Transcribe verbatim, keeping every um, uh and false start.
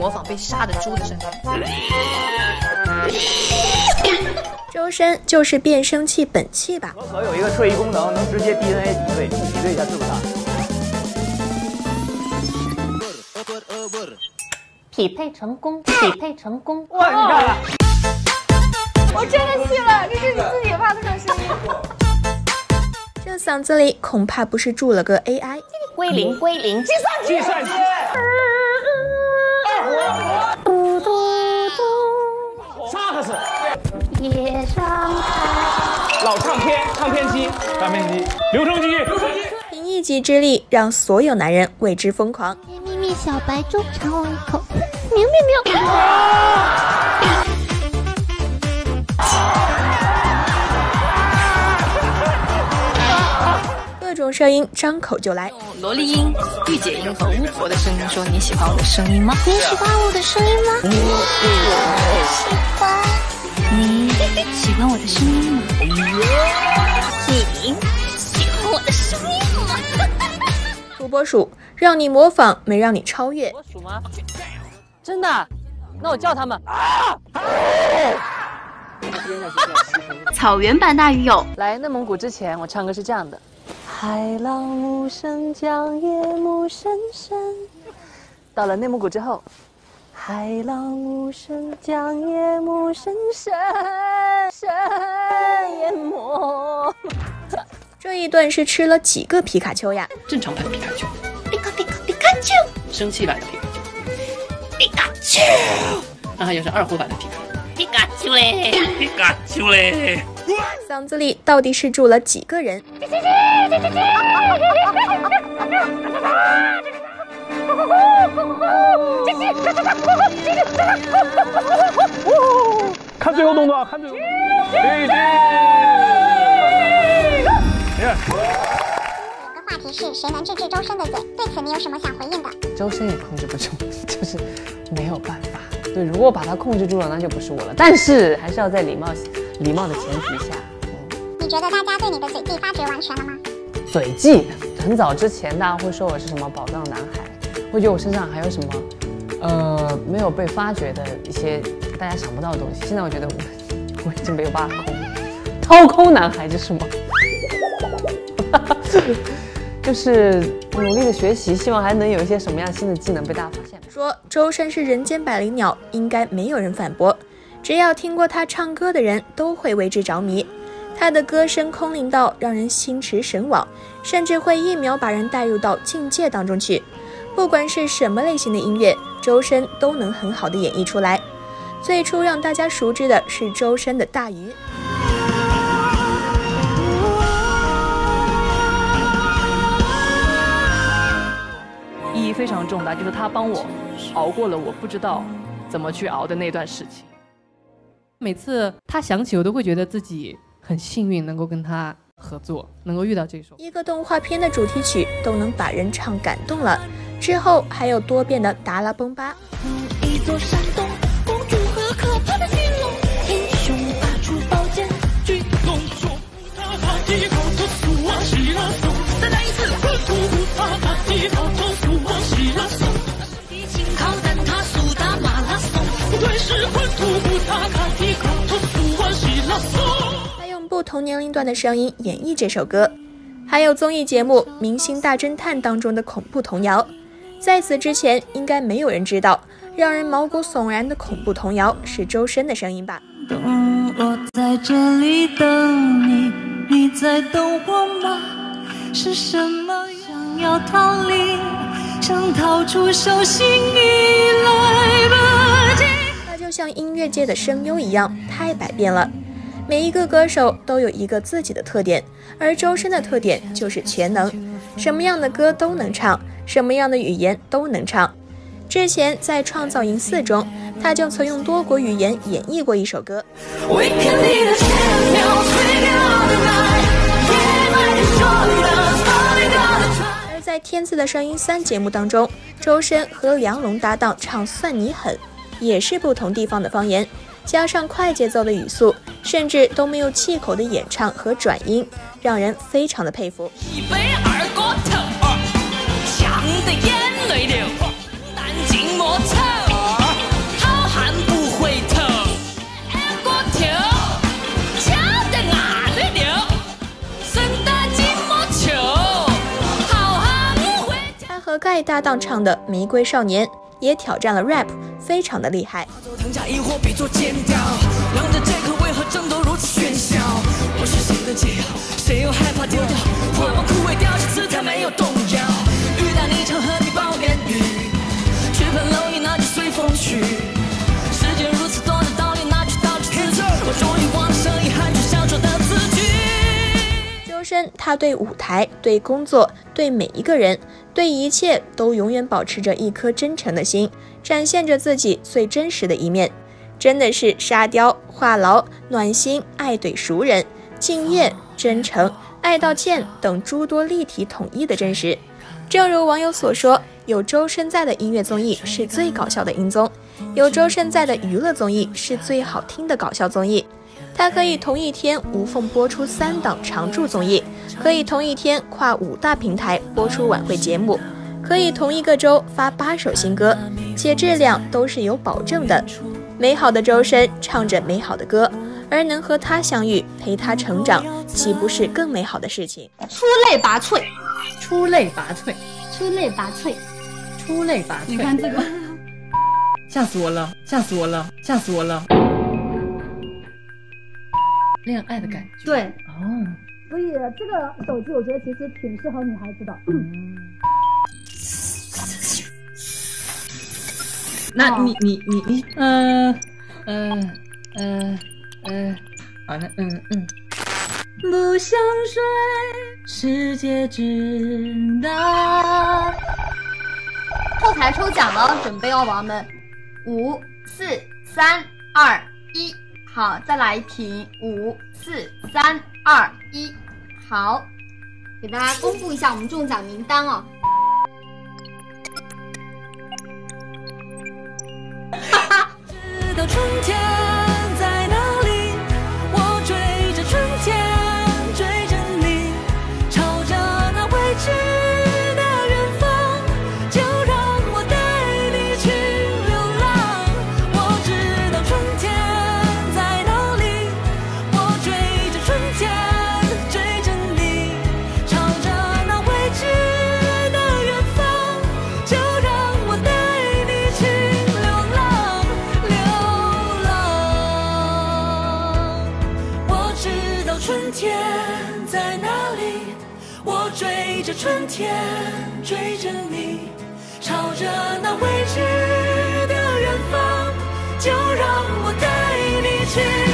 模仿被杀的猪的声音。 周深就是变声器本器吧？ 可可有一个特异功能，能直接 D N A 比对，比对一下是不是他？ 匹配成功，匹配成功！ 哇，你看看， 我真的信了，这是你自己发的这种声音。 这嗓子里恐怕不是住了个 A I。 归零，归零，计算计算机。二嘟嘟胡，萨克斯。 夜上海。 老唱片，唱片机，唱片机，留声机，留声机。 凭一己之力，让所有男人为之疯狂。 咪咪小白猪，尝我一口。喵喵喵。 各种声音张口就来， 萝莉音、御姐音和巫婆的声音说：“你喜欢我的声音吗？ 你喜欢我的声音吗？我喜欢。你喜欢我的声音吗？你喜欢我的声音吗？” 土拨鼠让你模仿，没让你超越。 我数吗？真的？那我叫他们。 草原版大鱼友来内蒙古之前，我唱歌是这样的。海浪无声，江夜幕深深。到了内蒙古之后，海浪无声，江夜幕深深深淹没。 这一段是吃了几个皮卡丘呀？ 正常版皮卡丘， 皮卡皮卡皮卡丘， 生气版的皮卡丘， 皮卡丘， 那还有是二胡版的皮卡皮卡丘嘞， 皮卡丘嘞。 嗓子里到底是住了几个人？ 看最后动作，看最后。对对。 有个话题是谁能治治周深的嘴？对此你有什么想回应的？ 周深也控制不住，就是没有办法。对，如果把他控制住了，那就不是我了。但是还是要在礼貌、礼貌的前提下。 你觉得大家对你的嘴技发掘完全了吗？ 嘴技很早之前，大家会说我是什么宝藏男孩，会觉得我身上还有什么，呃，没有被发掘的一些大家想不到的东西。现在我觉得我我已经没有办法空，掏空男孩就是吗？就是努力的学习，希望还能有一些什么样新的技能被大家发现。 说周深是人间百灵鸟，应该没有人反驳。只要听过他唱歌的人都会为之着迷。他的歌声空灵到让人心驰神往，甚至会一秒把人带入到境界当中去。不管是什么类型的音乐，周深都能很好的演绎出来。最初让大家熟知的是周深的《大鱼》。 意义非常重大，就是他帮我熬过了我不知道怎么去熬的那段时期。每次他响起，我都会觉得自己很幸运能够跟他合作，能够遇到这首。 一个动画片的主题曲都能把人唱感动了，之后还有多变的达拉崩巴。 一座山洞，公主和可怕的巨龙，英雄拔出宝剑，巨龙说：“他他地头头苏啊西拉松，再来一次，突他他地头头苏啊西拉松，比情靠但他苏打马拉松，对是混突他他地头头苏啊西拉松。” 他用不同年龄段的声音演绎这首歌，还有综艺节目《明星大侦探》当中的恐怖童谣。在此之前，应该没有人知道，让人毛骨悚然的恐怖童谣是周深的声音吧？ 我在这里等你，你在等我吗？是什么想要逃离，想逃出手心已来不及。 他就像音乐界的声优一样，太百变了。每一个歌手都有一个自己的特点，而周深的特点就是全能，什么样的歌都能唱，什么样的语言都能唱。之前在《创造营四》中，他就曾用多国语言演绎过一首歌。而在《天赐的声音三》节目当中，周深和梁龙搭档唱《算你狠》，也是不同地方的方言，加上快节奏的语速，甚至都没有气口的演唱和转音，让人非常的佩服。 一杯二锅头，呛得眼泪流，但静莫愁。 爱搭档唱的《玫瑰少年》也挑战了 rap， 非常的厉害。 腾架疑惑比作尖雕，两者这颗为何争斗如此喧嚣？我是谁的解药？谁又害怕丢掉？花瓣枯萎掉下姿态没有动摇。雨打泥城和你抱怨雨，血盆蝼蚁那就随风去。世界如此多的道理，拿去道去自己。我终于忘了声音喊出想说的字句。 周深，他对舞台、对工作、对每一个人、对一切都永远保持着一颗真诚的心，展现着自己最真实的一面。真的是沙雕、话痨、暖心、爱怼熟人、敬业、真诚、爱道歉等诸多立体统一的真实。正如网友所说，有周深在的音乐综艺是最搞笑的音综，有周深在的娱乐综艺是最好听的搞笑综艺。他可以同一天无缝播出三档常驻综艺，可以同一天跨五大平台播出晚会节目，可以同一个周发八首新歌，且质量都是有保证的。美好的周深唱着美好的歌，而能和他相遇，陪他成长，岂不是更美好的事情？ 出类拔萃， 出类拔萃， 出类拔萃， 出类拔萃。 你看这个， 吓死我了，吓死我了，吓死我了！恋爱的感觉。 对， 哦， 所以这个手机我觉得其实挺适合女孩子的。 嗯。那你你你你，嗯嗯嗯嗯，好，那嗯嗯。不想睡，世界之大。 后台抽奖了，准备哦，宝宝们，五四三二一，好，再来一瓶，五四三二一，好，给大家公布一下我们中奖名单哦。 知道春天在哪里，我追着春天，追着你，朝着那未知的远方，就让我带你去流浪。我知道春天在哪里，我追着春天，追着你，朝着那未知的远方，就让我带你去流浪，流浪。我知道春天在哪里，我追着春天，追着你，朝着那未知的远方，就让我带你去